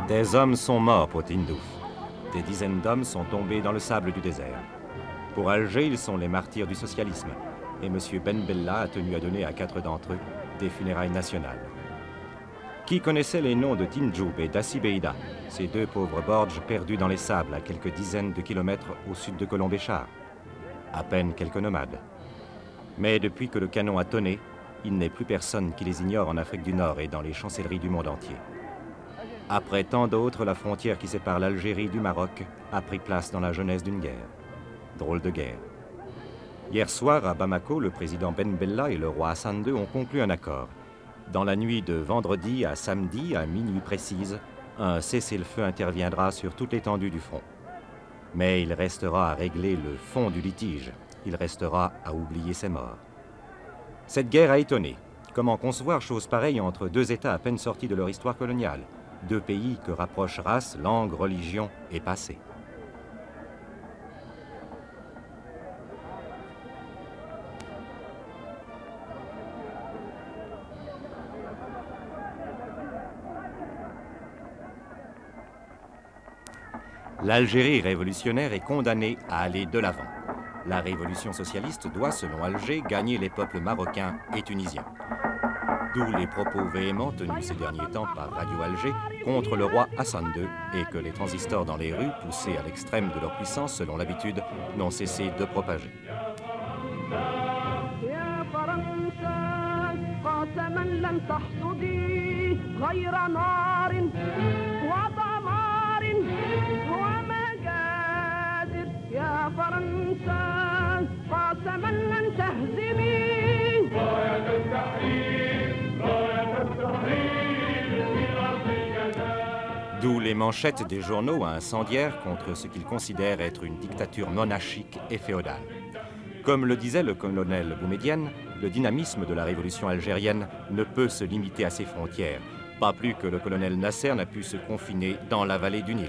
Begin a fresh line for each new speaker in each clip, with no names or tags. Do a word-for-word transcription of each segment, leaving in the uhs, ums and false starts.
Des hommes sont morts pour Tindouf. Des dizaines d'hommes sont tombés dans le sable du désert. Pour Alger, ils sont les martyrs du socialisme. Et M. Ben Bella a tenu à donner à quatre d'entre eux des funérailles nationales. Qui connaissait les noms de Tinjoub et d'Assi Beida, ces deux pauvres Borges perdus dans les sables à quelques dizaines de kilomètres au sud de Colombéchar? À peine quelques nomades. Mais depuis que le canon a tonné, il n'est plus personne qui les ignore en Afrique du Nord et dans les chancelleries du monde entier. Après tant d'autres, la frontière qui sépare l'Algérie du Maroc a pris place dans la jeunesse d'une guerre. Drôle de guerre. Hier soir, à Bamako, le président Ben Bella et le roi Hassan deux ont conclu un accord. Dans la nuit de vendredi à samedi, à minuit précise, un cessez-le-feu interviendra sur toute l'étendue du front. Mais il restera à régler le fond du litige. Il restera à oublier ses morts. Cette guerre a étonné. Comment concevoir chose pareille entre deux États à peine sortis de leur histoire coloniale? Deux pays que rapprochent race, langue, religion et passé. L'Algérie révolutionnaire est condamnée à aller de l'avant. La révolution socialiste doit, selon Alger, gagner les peuples marocains et tunisiens. D'où les propos véhéments tenus ces derniers temps par Radio Alger contre le roi Hassan deux et que les transistors dans les rues, poussés à l'extrême de leur puissance selon l'habitude, n'ont cessé de propager. D'où les manchettes des journaux incendiaires contre ce qu'ils considèrent être une dictature monarchique et féodale. Comme le disait le colonel Boumedienne, le dynamisme de la révolution algérienne ne peut se limiter à ses frontières, pas plus que le colonel Nasser n'a pu se confiner dans la vallée du Nil.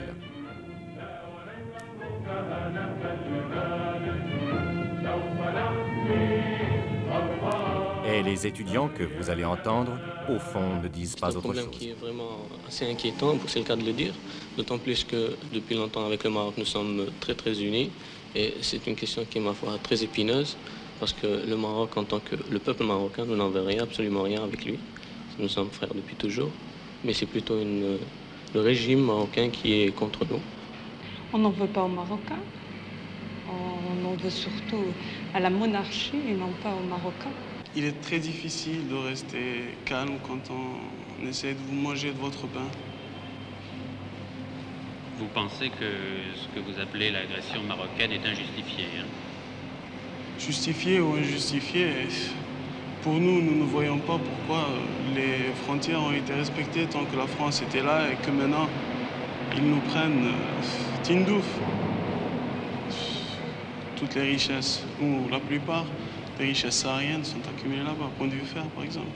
Et les étudiants que vous allez entendre, au fond, ne disent pas autre chose.
C'est un problème qui est vraiment assez inquiétant, c'est le cas de le dire, d'autant plus que depuis longtemps avec le Maroc, nous sommes très très unis et c'est une question qui est, ma foi, très épineuse parce que le Maroc, en tant que le peuple marocain, nous n'en veut rien, absolument rien avec lui. Nous sommes frères depuis toujours, mais c'est plutôt une, le régime marocain qui est contre nous.
On n'en veut pas aux Marocains, on en veut surtout à la monarchie et non pas aux Marocains.
Il est très difficile de rester calme quand on essaie de vous manger de votre pain.
Vous pensez que ce que vous appelez l'agression marocaine est injustifiée, hein?
Justifié ou injustifié, pour nous, nous ne voyons pas pourquoi les frontières ont été respectées tant que la France était là et que maintenant, ils nous prennent Tindouf. Toutes les richesses, ou la plupart, les richesses sahariennes sont accumulées là-bas, point de vue fer par exemple.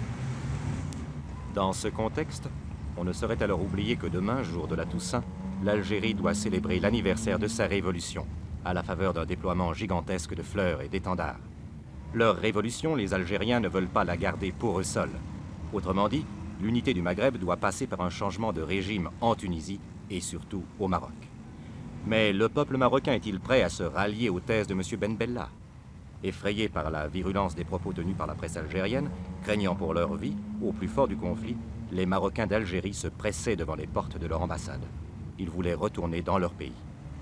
Dans ce contexte, on ne saurait alors oublier que demain, jour de la Toussaint, l'Algérie doit célébrer l'anniversaire de sa révolution, à la faveur d'un déploiement gigantesque de fleurs et d'étendards. Leur révolution, les Algériens ne veulent pas la garder pour eux seuls. Autrement dit, l'unité du Maghreb doit passer par un changement de régime en Tunisie et surtout au Maroc. Mais le peuple marocain est-il prêt à se rallier aux thèses de M. Ben Bella? Effrayés par la virulence des propos tenus par la presse algérienne, craignant pour leur vie, au plus fort du conflit, les Marocains d'Algérie se pressaient devant les portes de leur ambassade. Ils voulaient retourner dans leur pays.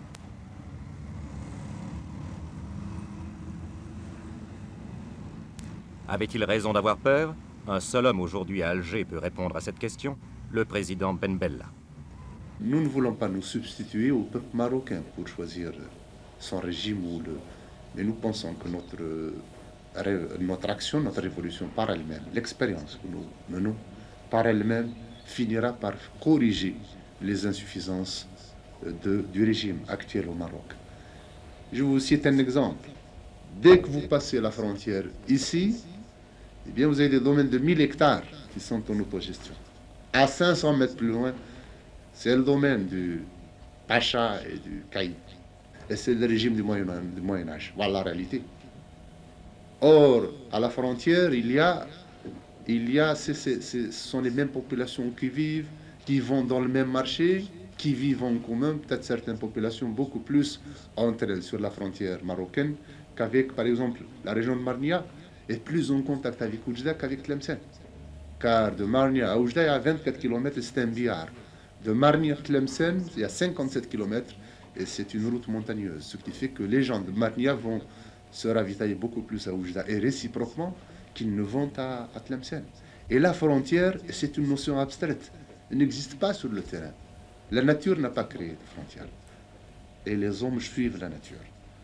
Avait-il raison d'avoir peur? Un seul homme aujourd'hui à Alger peut répondre à cette question, le président Ben Bella.
Nous ne voulons pas nous substituer au peuple marocain pour choisir son régime ou le... Mais nous pensons que notre, notre action, notre révolution par elle-même, l'expérience que nous menons par elle-même, finira par corriger les insuffisances de, du régime actuel au Maroc. Je vous cite un exemple. Dès que vous passez la frontière ici, eh bien vous avez des domaines de mille hectares qui sont en autogestion. À cinq cents mètres plus loin, c'est le domaine du Pacha et du Caïd. Et c'est le régime du Moyen, du Moyen Âge. Voilà la réalité. Or, à la frontière, il y a, il y a, c'est, c'est, ce sont les mêmes populations qui vivent, qui vont dans le même marché, qui vivent en commun, peut-être certaines populations beaucoup plus entre elles sur la frontière marocaine qu'avec, par exemple, la région de Marnia est plus en contact avec Oujda qu'avec Tlemcen. Car de Marnia à Oujda, il y a vingt-quatre kilomètres et c'est un billard. De Marnia à Tlemcen, il y a cinquante-sept kilomètres et c'est une route montagneuse. Ce qui fait que les gens de Marnia vont se ravitailler beaucoup plus à Oujda et réciproquement qu'ils ne vont à, à Tlemcen. Et la frontière, c'est une notion abstraite. Elle n'existe pas sur le terrain. La nature n'a pas créé de frontières. Et les hommes suivent la nature.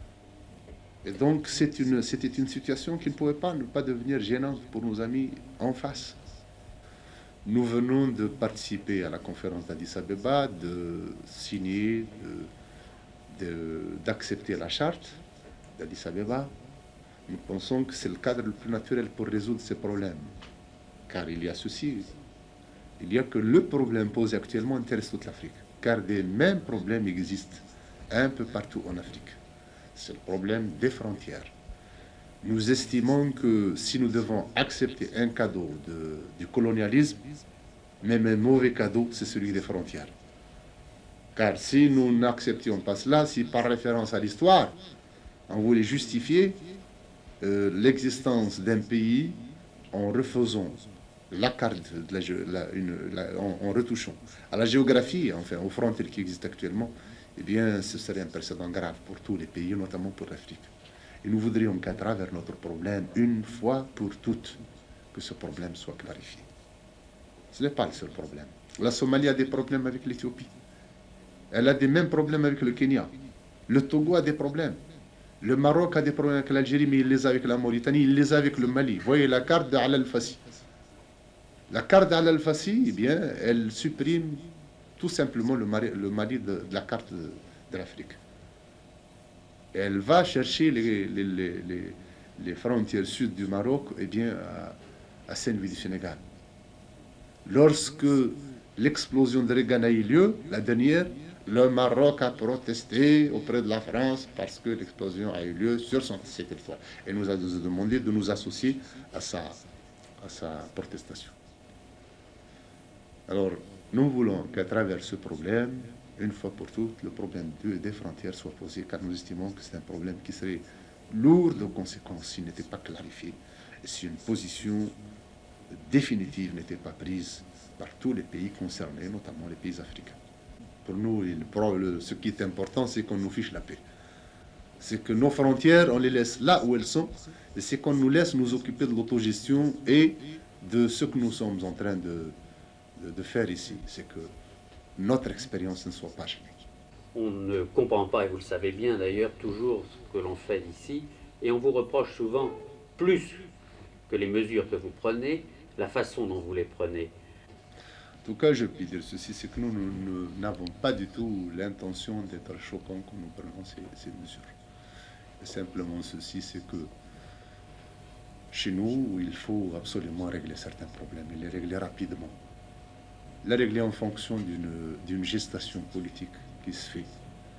Et donc, c'est une, c'était une situation qui ne pouvait pas ne pas devenir gênante pour nos amis en face. Nous venons de participer à la conférence d'Addis Abeba, de signer, de, de, d'accepter la charte d'Addis Abeba. Nous pensons que c'est le cadre le plus naturel pour résoudre ces problèmes. Car il y a ceci, il y a que le problème posé actuellement intéresse toute l'Afrique. Car des mêmes problèmes existent un peu partout en Afrique. C'est le problème des frontières. Nous estimons que si nous devons accepter un cadeau de, du colonialisme, même un mauvais cadeau, c'est celui des frontières. Car si nous n'acceptions pas cela, si par référence à l'histoire, on voulait justifier euh, l'existence d'un pays en refaisant la carte, de la, la, une, la, en, en retouchant à la géographie, enfin aux frontières qui existent actuellement, eh bien, ce serait un précédent grave pour tous les pays, notamment pour l'Afrique. Et nous voudrions qu'à travers notre problème, une fois pour toutes, que ce problème soit clarifié. Ce n'est pas le seul problème. La Somalie a des problèmes avec l'Éthiopie. Elle a des mêmes problèmes avec le Kenya. Le Togo a des problèmes. Le Maroc a des problèmes avec l'Algérie, mais il les a avec la Mauritanie, il les a avec le Mali. Voyez la carte d'Al Al-Fassi. La carte d'Al Al-Fassi, eh bien, elle supprime tout simplement le Mali, le Mali de, de la carte de, de l'Afrique. Elle va chercher les, les, les, les, les frontières sud du Maroc eh bien, à, à Saint-Louis du Sénégal. Lorsque l'explosion de Reagan a eu lieu, la dernière, le Maroc a protesté auprès de la France parce que l'explosion a eu lieu sur son territoire. Et nous a demandé de nous associer à sa, à sa protestation. Alors, nous voulons qu'à travers ce problème, une fois pour toutes, le problème des frontières soit posé, car nous estimons que c'est un problème qui serait lourd de conséquences s'il n'était pas clarifié, et si une position définitive n'était pas prise par tous les pays concernés, notamment les pays africains. Pour nous, il, ce qui est important, c'est qu'on nous fiche la paix. C'est que nos frontières, on les laisse là où elles sont, et c'est qu'on nous laisse nous occuper de l'autogestion et de ce que nous sommes en train de, de, de faire ici. C'est que notre expérience ne soit pas gênée.
On ne comprend pas, et vous le savez bien d'ailleurs, toujours ce que l'on fait ici, et on vous reproche souvent, plus que les mesures que vous prenez, la façon dont vous les prenez.
En tout cas, je peux dire ceci, c'est que nous n'avons pas du tout l'intention d'être choquants quand nous prenons ces, ces mesures. Et simplement ceci, c'est que chez nous, il faut absolument régler certains problèmes, et les régler rapidement. Les régler en fonction d'une gestation politique qui se fait,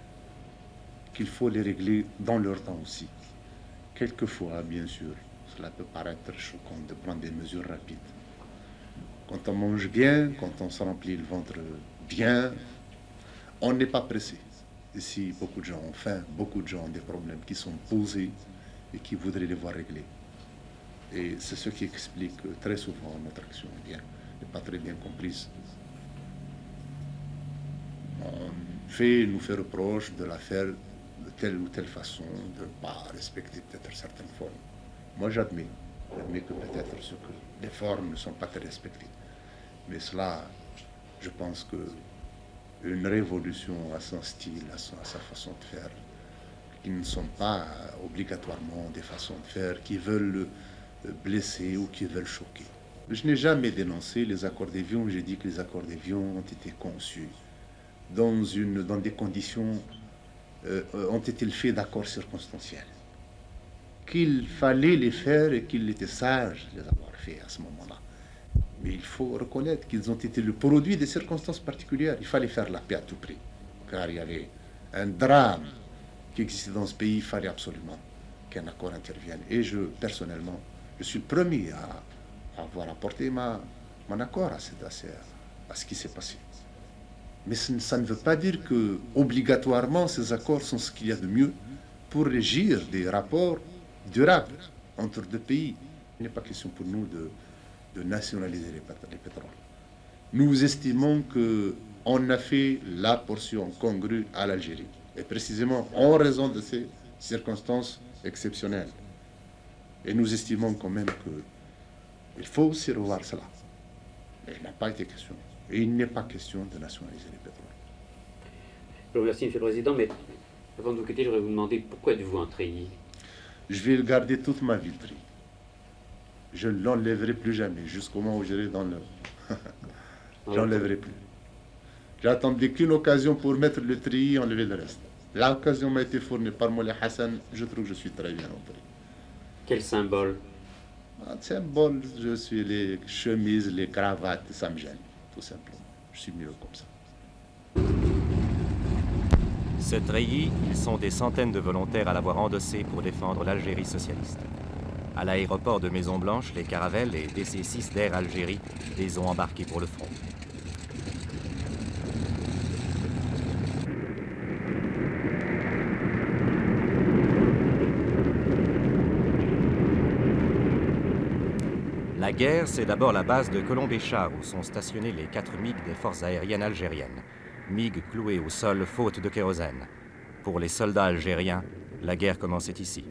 qu'il faut les régler dans leur temps aussi. Quelquefois, bien sûr, cela peut paraître choquant de prendre des mesures rapides. Quand on mange bien, quand on se remplit le ventre bien, on n'est pas pressé. Ici, beaucoup de gens ont faim, beaucoup de gens ont des problèmes qui sont posés et qui voudraient les voir réglés. Et c'est ce qui explique que très souvent notre action n'est pas très bien comprise. On fait, nous fait reproche de la faire de telle ou telle façon, de ne pas respecter peut-être certaines formes. Moi, j'admets, j'admets que peut-être ce que les formes ne sont pas très respectées. Mais cela, je pense que une révolution à son style, à, son, à sa façon de faire, qui ne sont pas obligatoirement des façons de faire qui veulent blesser ou qui veulent choquer. Je n'ai jamais dénoncé les accords d'Évian, j'ai dit que les accords d'Évian ont été conçus dans, une, dans des conditions, euh, ont été le fait d'accords circonstanciels. Qu'il fallait les faire et qu'il était sage de les avoir fait à ce moment-là. Mais il faut reconnaître qu'ils ont été le produit des circonstances particulières. Il fallait faire la paix à tout prix, car il y avait un drame qui existait dans ce pays. Il fallait absolument qu'un accord intervienne. Et je, personnellement, je suis le premier à, à avoir apporté ma, mon accord à, cette, à, ces, à ce qui s'est passé. Mais ça ne veut pas dire que, obligatoirement, ces accords sont ce qu'il y a de mieux pour régir des rapports durables entre deux pays. Il n'est pas question pour nous de, de nationaliser les, les pétroles. Nous estimons qu'on a fait la portion congrue à l'Algérie, et précisément en raison de ces circonstances exceptionnelles. Et nous estimons quand même qu'il faut aussi revoir cela. Mais il n'a pas été question. Et il n'est pas question de nationaliser les pétroles.
Je vous remercie, Monsieur le Président, mais avant de vous quitter, je voudrais vous demander pourquoi êtes-vous un treillis?
Je vais le garder toute ma vie, le treillis. Je ne l'enlèverai plus jamais, jusqu'au moment où j'irai dans le... Je n'enlèverai plus. J'attendais qu'une occasion pour mettre le treillis et enlever le reste. L'occasion m'a été fournie par Moulay Hassan, je trouve que je suis très bien en treillis.
Quel symbole?
Un symbole, je suis les chemises, les cravates, ça me gêne, tout simplement. Je suis mieux comme ça.
Ce treillis, ils sont des centaines de volontaires à l'avoir endossé pour défendre l'Algérie socialiste. À l'aéroport de Maison-Blanche, les caravelles et D C six d'Air Algérie les ont embarqués pour le front. La guerre, c'est d'abord la base de Colombéchard où sont stationnés les quatre MiG des forces aériennes algériennes. MiG cloués au sol faute de kérosène. Pour les soldats algériens, la guerre commençait ici.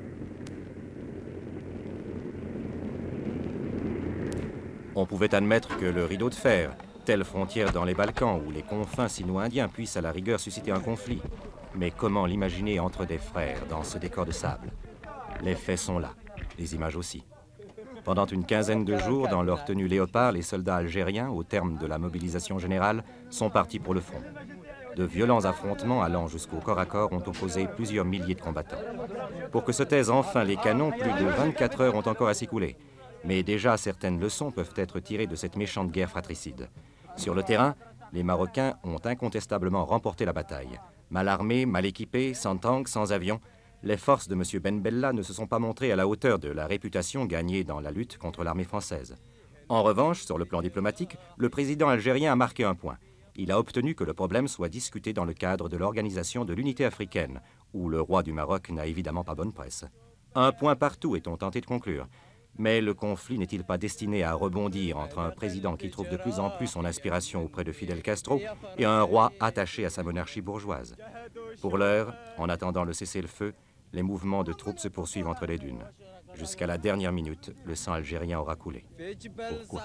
On pouvait admettre que le rideau de fer, telle frontière dans les Balkans ou les confins sino-indiens puissent à la rigueur susciter un conflit. Mais comment l'imaginer entre des frères dans ce décor de sable? Les faits sont là, les images aussi. Pendant une quinzaine de jours, dans leur tenue léopard, les soldats algériens, au terme de la mobilisation générale, sont partis pour le front. De violents affrontements allant jusqu'au corps à corps ont opposé plusieurs milliers de combattants. Pour que se taisent enfin les canons, plus de vingt-quatre heures ont encore à s'écouler. Mais déjà, certaines leçons peuvent être tirées de cette méchante guerre fratricide. Sur le terrain, les Marocains ont incontestablement remporté la bataille. Mal armés, mal équipés, sans tanks, sans avions, les forces de M. Ben Bella ne se sont pas montrées à la hauteur de la réputation gagnée dans la lutte contre l'armée française. En revanche, sur le plan diplomatique, le président algérien a marqué un point. Il a obtenu que le problème soit discuté dans le cadre de l'Organisation de l'Unité africaine, où le roi du Maroc n'a évidemment pas bonne presse. Un point partout, est-on tenté de conclure. Mais le conflit n'est-il pas destiné à rebondir entre un président qui trouve de plus en plus son inspiration auprès de Fidel Castro et un roi attaché à sa monarchie bourgeoise? Pour l'heure, en attendant le cessez-le-feu, les mouvements de troupes se poursuivent entre les dunes. Jusqu'à la dernière minute, le sang algérien aura coulé. Pourquoi?